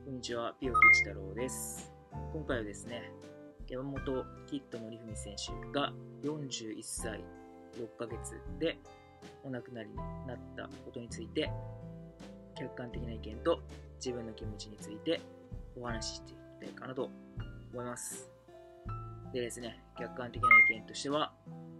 こんにちは、ピオ吉太郎です。今回はですね、山本キッド典文選手が41歳6ヶ月でお亡くなりになったことについて、客観的な意見と自分の気持ちについてお話ししていきたいかなと思います。でですね、客観的な意見としては、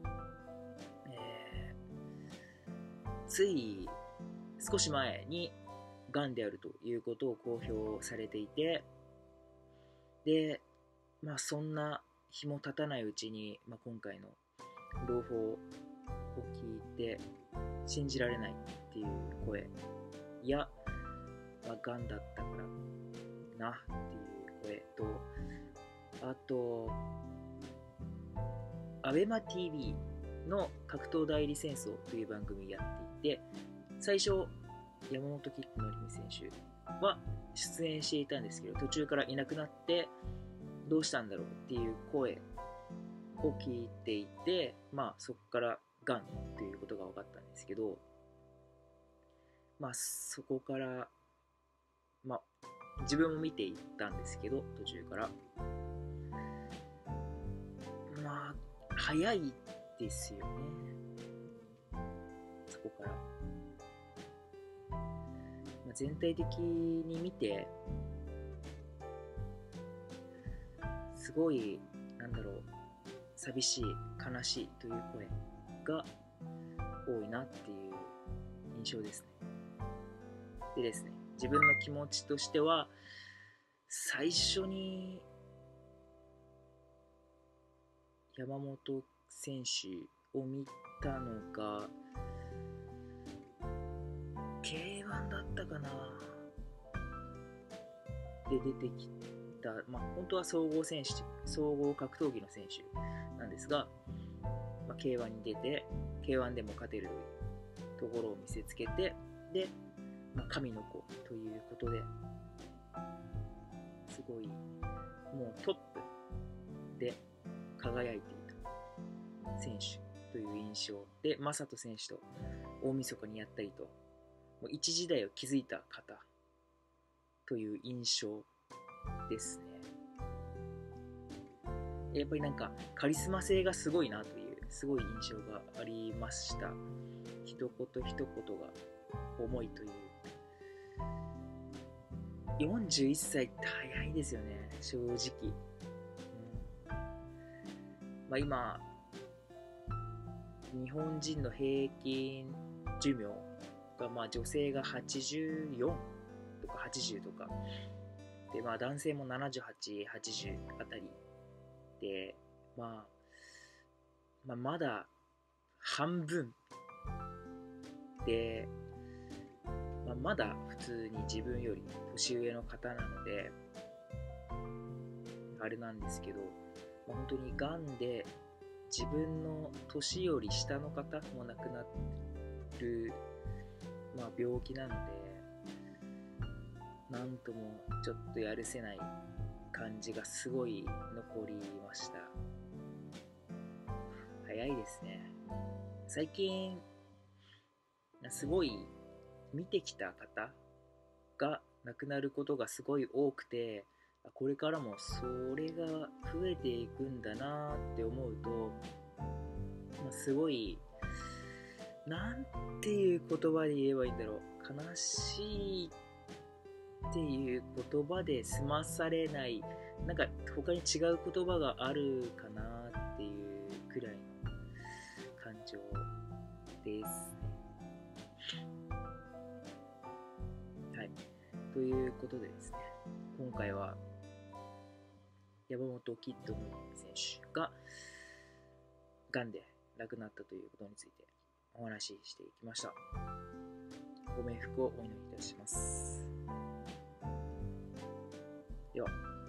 つい少し前にがんであるということを公表されていて、で、そんな日も経たないうちに、今回の朗報を聞いて信じられないっていう声や、がんだったからなっていう声と、あと、アベマ TV の格闘代理戦争という番組をやっていて、最初、山本キッド典文選手は出演していたんですけど、途中からいなくなってどうしたんだろうっていう声を聞いていて、そこからがんということが分かったんですけど、そこから、自分も見ていったんですけど、途中から早いですよね、そこから。全体的に見てすごい寂しい悲しいという声が多いなっていう印象ですね。でですね、自分の気持ちとしては、最初に山本選手を見たのがK1 だったかなで出てきた、本当は総合格闘技の選手なんですが、K1 に出て K1 でも勝てるところを見せつけて、で、神の子ということですごいもうトップで輝いていた選手という印象で、正人選手と大晦日にやったりと、もう一時代を築いた方という印象ですね。やっぱりカリスマ性がすごいなというすごい印象がありました。一言一言が重いという。41歳って早いですよね、正直。今日本人の平均寿命が女性が84とか80とかで、男性も78、80あたりで、まだ半分で、まだ普通に自分より年上の方なのであれなんですけど、本当にがんで自分の年より下の方も亡くなる、病気なので、なんともちょっとやるせない感じがすごい残りました。早いですね。最近すごい見てきた方が亡くなることがすごい多くて、これからもそれが増えていくんだなって思うと、すごい、なんていう言葉で言えばいいんだろう、悲しいっていう言葉で済まされない、他に違う言葉があるかなっていうくらいの感情ですね。はい。ということでですね、今回は山本キッドの選手ががんで亡くなったということについてお話ししていきました。ご冥福をお祈りいたします。では。